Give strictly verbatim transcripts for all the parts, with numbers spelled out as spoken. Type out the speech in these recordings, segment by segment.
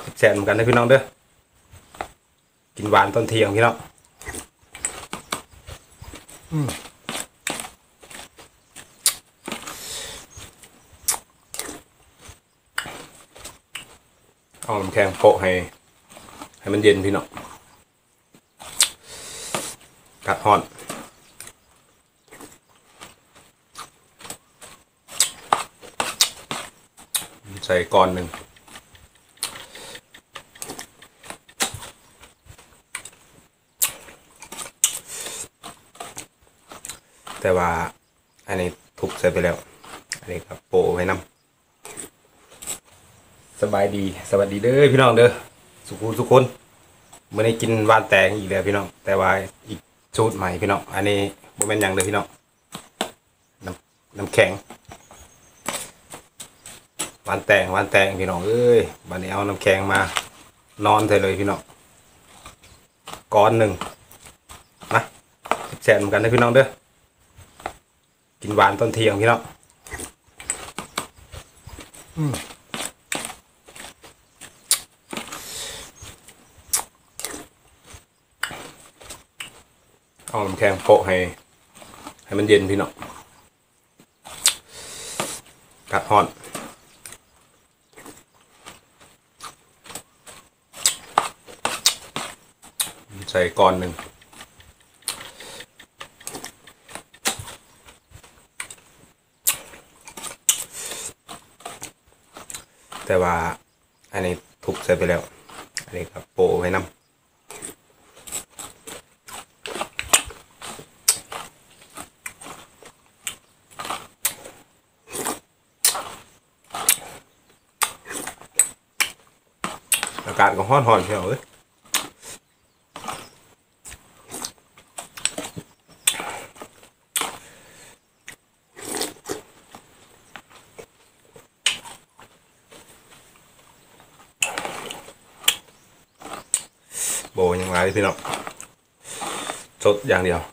แซ่บเหมือนกันนะพี่น้องเด้อกินหวานตอนเที่ยงพี่น้องเอาน้ำแข็งโปะให้ให้มันเย็นพี่น้องกัดฮอนใส่ก้อนหนึ่งแต่ว่าอันนี้ทุบใส่ไปแล้วอันนี้ครับโปะไว้น้ำสบายดีสวัสดีเด้อพี่น้องเด้อสุขุสุขคนเมื่อนี้กินหวานแตงอีกแล้วพี่น้องแต่ว่าอีกสูตรใหม่พี่น้องอันนี้โมเมนต์ยังเลยพี่น้องน้ำน้ำแข็งหวานแตงหวานแตงพี่น้องเอ้ยวันนี้เอาน้ำแข็งมานอนใส่เลยพี่น้องก้อนหนึ่งนะแซ่บเหมือนกันนะพี่น้องเด้อกินหวานตอนเที่ยงพี่น้องเอาน้ำแข็งโปะให้ให้มันเย็นพี่น้องกัดฮอนใส่ก้อนหนึ่งแต่ว่าอันนี้ทุบใส่ไปแล้วอันนี้ครับโปะไว้น้ำอากาศก็ร้อนๆเชียวเอ้ยโบยังไงพี่น้องสดอย่างเดียว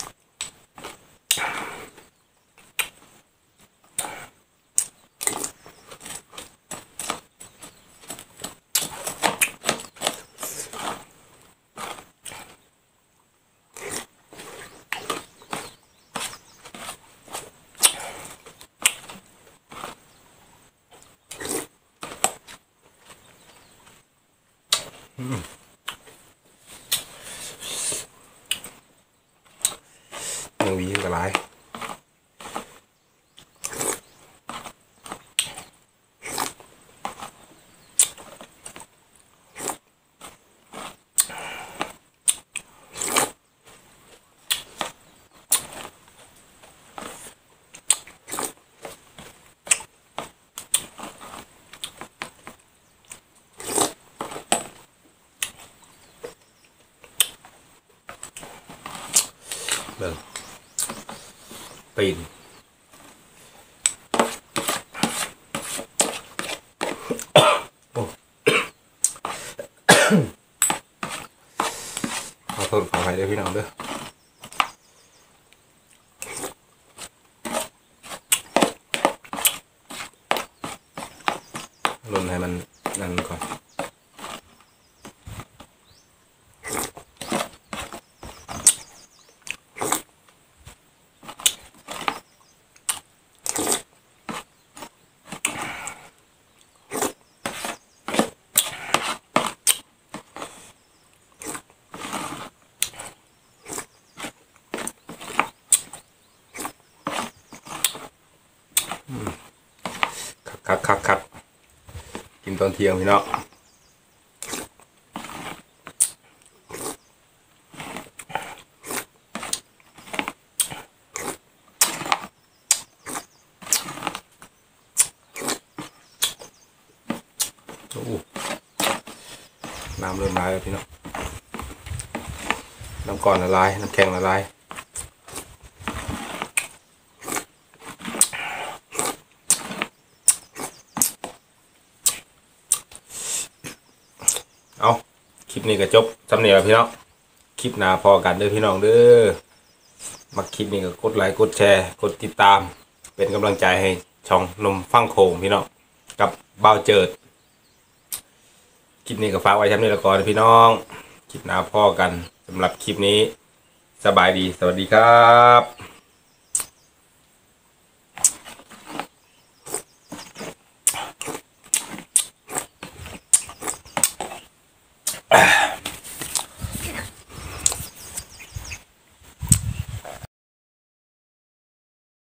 ยังวีกับไรเบิ่งปีนขอโทษขออภัยด้วยพี่น้องเด้อลนให้มันนั่นก่อนคักคักคักกินตอนเที่ยงพี่น้องน้ำเริ่มละลายแล้วพี่น้องน้ำก่อนละลายน้ำแข็งละลายเอาคลิปนี้ก็จบสำเนียงพี่น้องคลิปหน้าพอกันเด้อพี่น้องเด้อมาคลิปนี้ก็กดไลค์กดแชร์กดติดตามเป็นกำลังใจให้ช่องนมฟังโขงพี่น้องกับบ่าวเจิดลิปนี้ก็ฝากไว้ทำนี่ละก่อนพี่น้องคลิปหน้าพ่อกันสำหรับคลิปนี้สบายดีสวัสดีครับ